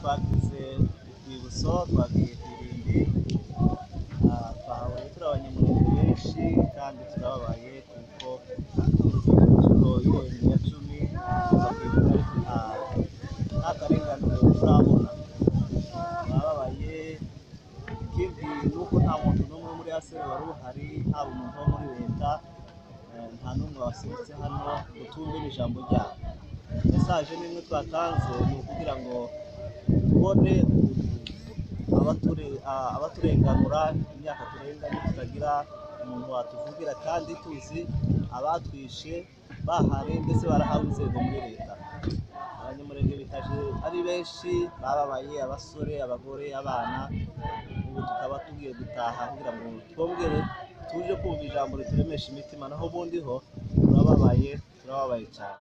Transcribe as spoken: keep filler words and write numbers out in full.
twagize urwibutso twagiye Kirindi, twahawe turi abanyamurenge benshi kandi turababaye kuko inshuro y'ibihumbi ya cumi bakwibuka nta karenganire turabona, turababaye. Ikindi ni uko nta muntu n'umwe muri asere wari uhari, haba umuntu wo muri leta, nta n'umwe waserutse hano ngo twumve ijambo ryabo. Mesaje n'imwe twatanze ni ukugira ngo tubone abaturenganura imyaka turenganye, tutagira umuntu watuvugira kandi tuzi abatwishe bahari ndetse barahawe inzego muri leta. Abanyamurenge bitaje ari benshi bababaye, abasore, abagore, abana. Ubu tukaba tugiye gutaha kugira ngo twongere tuje kumva ijambo rituremesha imitima, naho ubundi ho turababaye turababaye cyane.